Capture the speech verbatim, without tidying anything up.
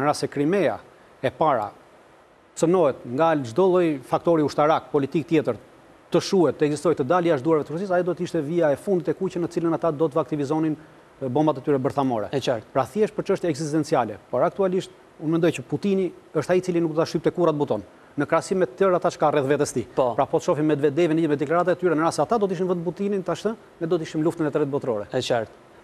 në rast se Krimea e para cënohet nga çdo lloj faktori ushtarak, politik tjetër, të shuhet, të ekzistojë, të dalë jashtë durave të Rusisë, ajo do të ishte vija e fundit e kuqe në cilën ata do të aktivizonin bombat e tyre bërthamore. E qartë. Pra thjesht për çështje ekzistenciale. Por aktualisht unë mendoj që Putini është ai i cili nuk do ta shtypte kurrë atë buton. Në krahasim me të tjerë ata që ka rreth vetes tij. Po. Pra po të shohim Medvedevin me deklaratat e tyre, në rast se ata do të ishin vend Putinin tash, ne do të ishim luftën e tretë botërore. E qartë.